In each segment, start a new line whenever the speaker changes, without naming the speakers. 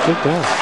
Sit down.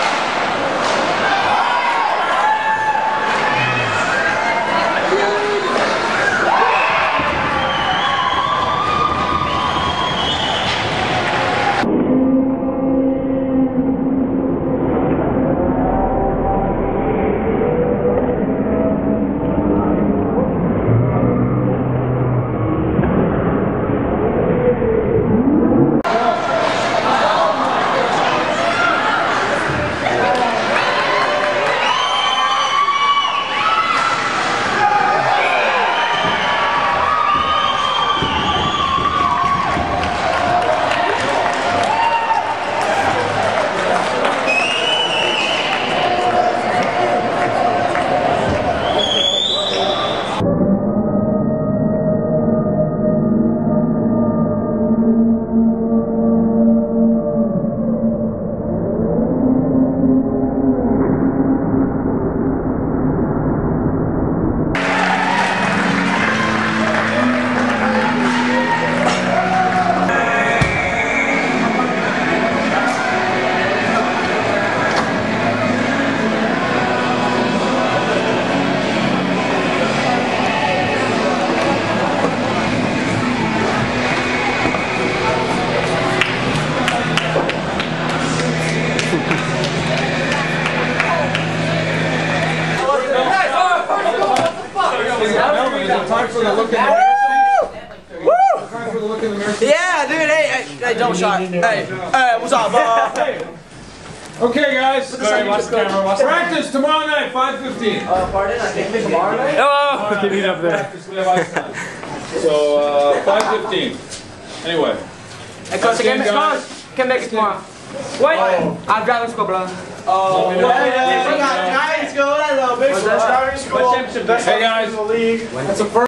Time for the look in the mirror. Woo! Time for the look in the mirror.
Yeah, dude. Hey, double shot. Hey, what's up,
Okay, guys.
Watch the camera.
Practice tomorrow night, 5:15.
Pardon? I can't tomorrow night.
Hello. Get up there.
Practice, we have ice time. So 5:15. Anyway.
Hey, coach, can make it tomorrow. Wait, I'm driving school, bro. Oh,
yeah.
Driving school, that little bitch. Driving school.
Hey guys. That's a first.